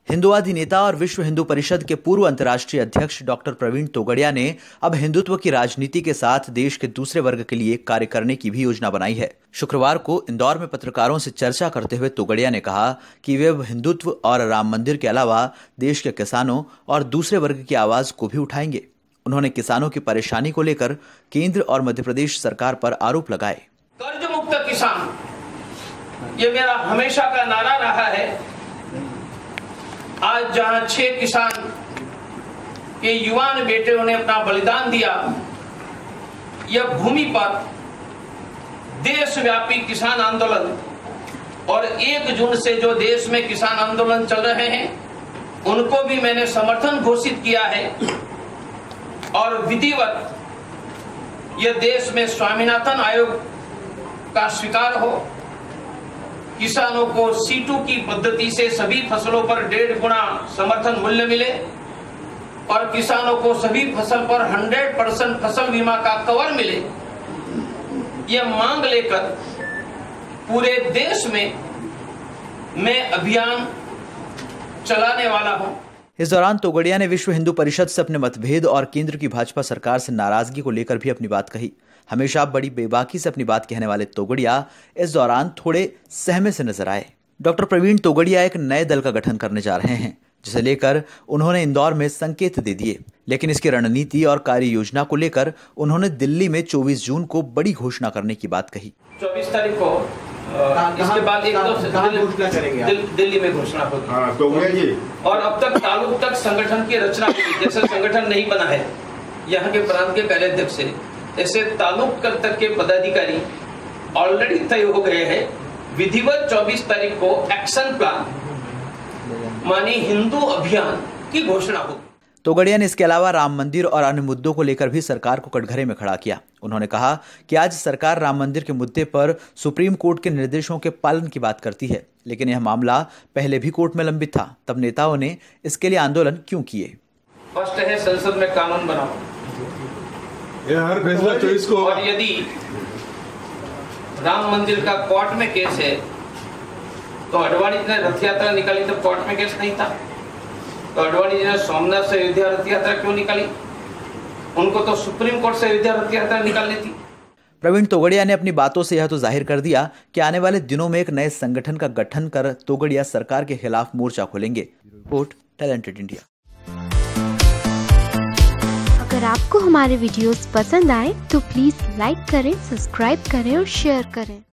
हिंदुवादी नेता और विश्व हिंदू परिषद के पूर्व अंतर्राष्ट्रीय अध्यक्ष डॉक्टर प्रवीण तोगड़िया ने अब हिंदुत्व की राजनीति के साथ देश के दूसरे वर्ग के लिए कार्य करने की भी योजना बनाई है। शुक्रवार को इंदौर में पत्रकारों से चर्चा करते हुए तोगड़िया ने कहा कि वे अब हिंदुत्व और राम मंदिर के अलावा देश के किसानों और दूसरे वर्ग की आवाज को भी उठाएंगे। उन्होंने किसानों की परेशानी को लेकर केंद्र और मध्य प्रदेश सरकार पर आरोप लगाए। कर्ज मुक्त किसान, ये मेरा हमेशा का नारा रहा है। आज जहां 6 किसान के युवान बेटों ने अपना बलिदान दिया, यह भूमि पर देशव्यापी किसान आंदोलन और 1 जून से जो देश में किसान आंदोलन चल रहे हैं उनको भी मैंने समर्थन घोषित किया है। और विधिवत यह देश में स्वामीनाथन आयोग का स्वीकार हो, किसानों को C2 की पद्धति से सभी फसलों पर 1.5 गुना समर्थन मूल्य मिले और किसानों को सभी फसल पर 100% फसल बीमा का कवर मिले, यह मांग लेकर पूरे देश में मैं अभियान चलाने वाला हूं। इस दौरान तोगड़िया ने विश्व हिंदू परिषद से अपने मतभेद और केंद्र की भाजपा सरकार से नाराजगी को लेकर भी अपनी बात कही। हमेशा बड़ी बेबाकी से अपनी बात कहने वाले तोगड़िया इस दौरान थोड़े सहमे से नजर आए। डॉक्टर प्रवीण तोगड़िया एक नए दल का गठन करने जा रहे हैं, जिसे लेकर उन्होंने इंदौर में संकेत दे दिए, लेकिन इसकी रणनीति और कार्य योजना को लेकर उन्होंने दिल्ली में 24 जून को बड़ी घोषणा करने की बात कही। 24 तारीख को इसके बाद एक घोषणा करेंगे, दिल्ली में घोषणा होगी। और अब तक तालुक तक संगठन की रचना हुई, जैसे संगठन नहीं बना है यहाँ के प्रांत के कार्याध्यक्ष से, ऐसे तालुक तक के पदाधिकारी ऑलरेडी तय हो गए हैं। विधिवत 24 तारीख को एक्शन प्लान मानी हिंदू अभियान की घोषणा होगी। तोगड़िया ने इसके अलावा राम मंदिर और अन्य मुद्दों को लेकर भी सरकार को कटघरे में खड़ा किया। उन्होंने कहा कि आज सरकार राम मंदिर के मुद्दे पर सुप्रीम कोर्ट के निर्देशों के पालन की बात करती है, लेकिन यह मामला पहले भी कोर्ट में लंबित था, तब नेताओं ने इसके लिए आंदोलन क्यों किए। फर्स्ट है संसद में कानून बनाओ, हर फैसला 24 को। और यदि राम मंदिर का कोर्ट में केस है तो अडवाणी जी ने रथ यात्रा निकाली तो कोर्ट में केस नहीं था, तो अडवाणी जी ने सोमनाथ से अयोध्या रथ यात्रा क्यों निकाली? उनको तो सुप्रीम कोर्ट से अयोध्या रथ यात्रा निकालनी थी। प्रवीण तोगड़िया ने अपनी बातों से यह तो जाहिर कर दिया कि आने वाले दिनों में एक नए संगठन का गठन कर तोगड़िया सरकार के खिलाफ मोर्चा खोलेंगे। Report talented India. अगर आपको हमारे वीडियोस पसंद आए तो प्लीज लाइक करें, सब्सक्राइब करें और शेयर करें।